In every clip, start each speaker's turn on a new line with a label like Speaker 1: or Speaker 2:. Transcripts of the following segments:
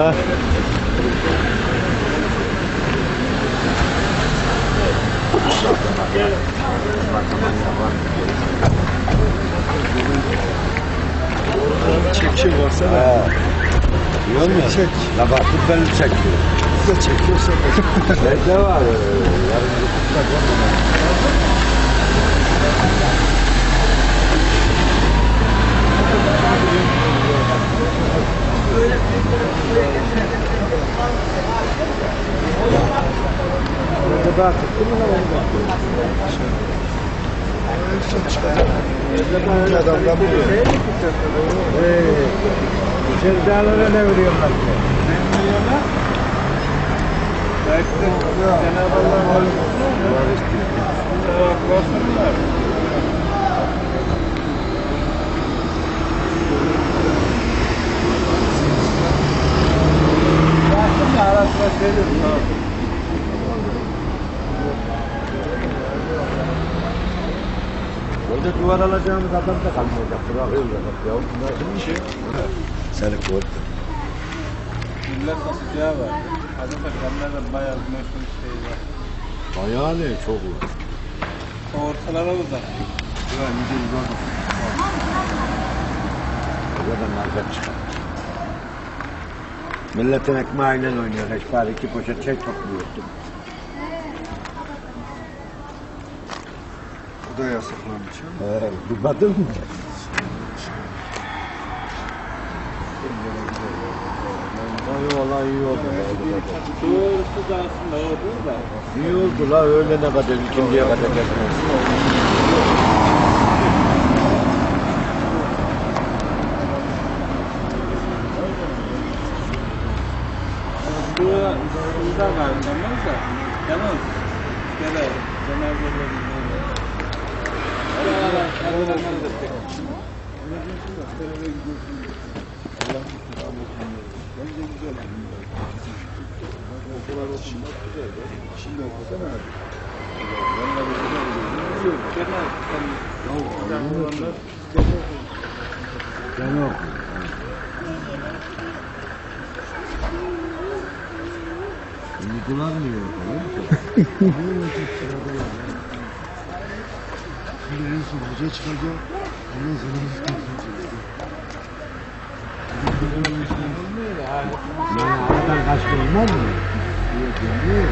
Speaker 1: Ha.
Speaker 2: Çek baksana.
Speaker 1: Yiyor mu?
Speaker 2: Çek.
Speaker 1: La bak tut beni çekiyor.
Speaker 2: Bir de çekiyorsa
Speaker 1: Nerede var? Yarın tutsak
Speaker 2: Orada daha tuttu mu lan orada? Şu adamdan buluyor.
Speaker 1: Sevdalara ne veriyorlar?
Speaker 2: Ne veriyorlar? Belki de Cenab-ı Allah var istiyor. Korsunlar. Baktım da arasına söylüyorum.
Speaker 1: Orada duvar alacağımız adam da kalmayacak. Bırakıyorlar bak ya. Bunlar bir şey. Seni korktu.
Speaker 2: Millet sıcağı var. Hazreti bayağı meşhur şey var.
Speaker 1: Bayağı ne? Çok iyi.
Speaker 2: Ortalara uzak.
Speaker 1: Ya iyice uzak. Oradan market çıkar. Milletin ekmeğiyle oynuyor. Eşbari 2 poşet çek topluyorsun.
Speaker 2: Bu da yasaklanmış.
Speaker 1: Duymadın mı? Ay vallahi iyi oldu.
Speaker 2: Doğrusu da aslında oldu da.
Speaker 1: İyi oldu la öğlene kadar, ikindiye kadar gelmez.
Speaker 2: Burada kalmamız da. Yalnız gene cenazelerin Allah'ın da tek. Bence güzel. Okullar olsun bak güzel. Şimdi okusana abi. Yanına bir şey oluyor. Yok gene
Speaker 1: Gene oku. Uykular mı yok?
Speaker 2: Şimdi en son hoca çıkacak. Ondan sonra biz konuşacağız.
Speaker 1: Yani aradan kaçtı olmaz mı? Yok, yok.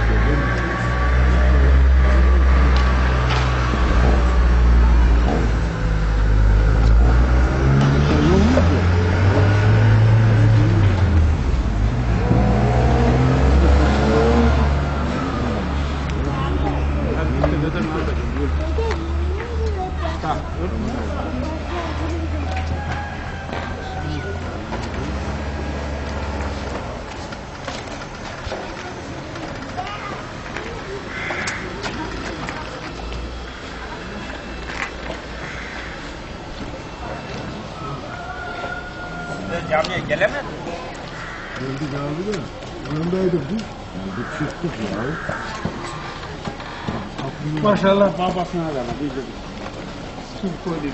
Speaker 3: Camiye gelemez.
Speaker 2: Geldik abi de. Yanındaydık biz.
Speaker 1: Geldik çıktık ya.
Speaker 2: Maşallah babasına da biz de. Kim koydu?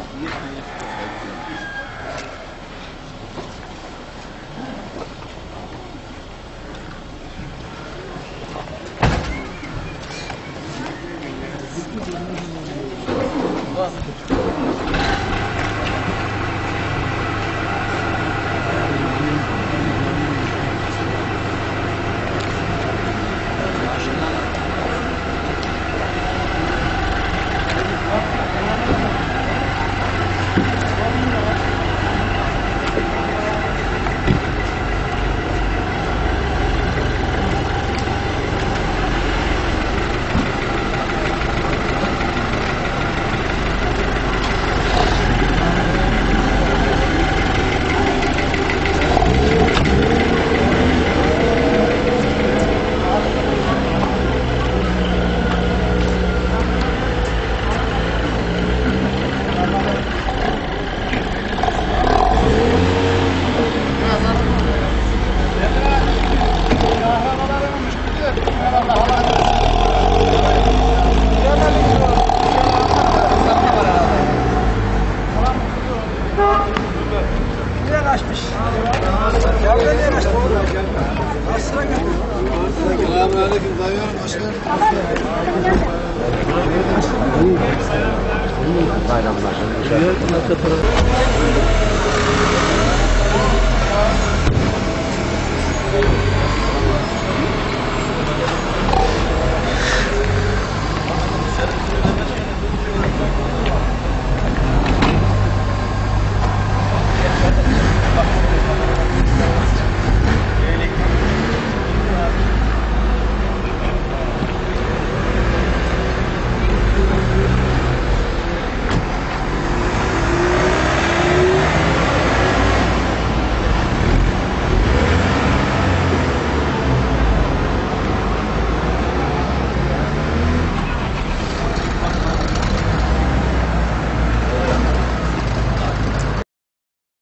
Speaker 3: Diğer arka tarafı.